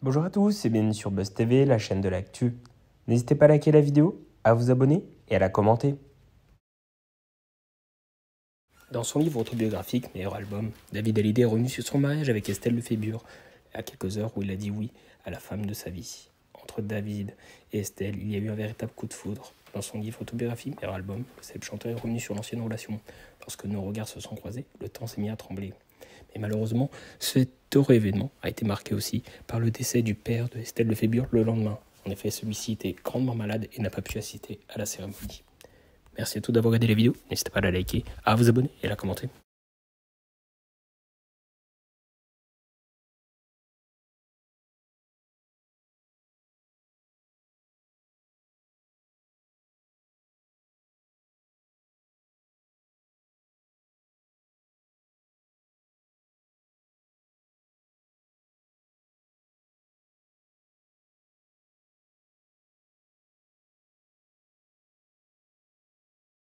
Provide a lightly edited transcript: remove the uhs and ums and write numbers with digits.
Bonjour à tous et bienvenue sur Buzz TV, la chaîne de l'actu. N'hésitez pas à liker la vidéo, à vous abonner et à la commenter. Dans son livre autobiographique Meilleur album, David Hallyday est revenu sur son mariage avec Estelle Lefébure, à quelques heures où il a dit oui à la femme de sa vie. Entre David et Estelle, il y a eu un véritable coup de foudre. Dans son livre autobiographique Meilleur album, le célèbre chanteur est revenu sur l'ancienne relation. Lorsque nos regards se sont croisés, le temps s'est mis à trembler. Mais malheureusement, cet heureux événement a été marqué aussi par le décès du père de Estelle Lefébure le lendemain. En effet, celui-ci était grandement malade et n'a pas pu assister à la cérémonie. Merci à tous d'avoir regardé la vidéo, n'hésitez pas à la liker, à vous abonner et à la commenter.